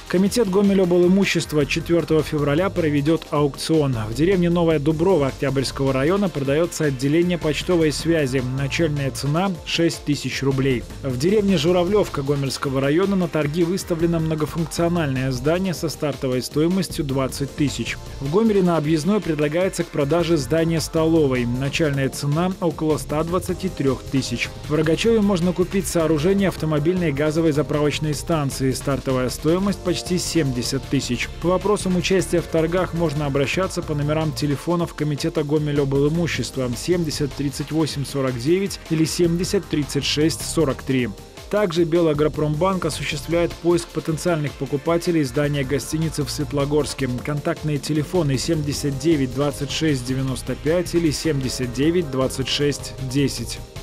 Комитет Гомель-облимущества 4 февраля проведет аукцион. В деревне Новая Дуброва Октябрьского района продается отделение почтовой связи. Начальная цена – 6 тысяч рублей. В деревне Журавлевка Гомельского района на торги выставлено многофункциональное здание со стартовой стоимостью 20 тысяч. В Гомеле на Объездной предлагается к продаже здание столовой. Начальная цена – около 123 тысяч. В Рогачеве можно купить сооружение автомобильной газовой заправочной станции. Стартовая стоимость – почти 70 тысяч. По вопросам участия в торгах можно обращаться по номерам телефонов Комитета Гомель-облимущества 70 38 49 или 70 36 43. Также Белагропромбанк осуществляет поиск потенциальных покупателей здания гостиницы в Светлогорске. Контактные телефоны 79 26 95 или 79 26 10.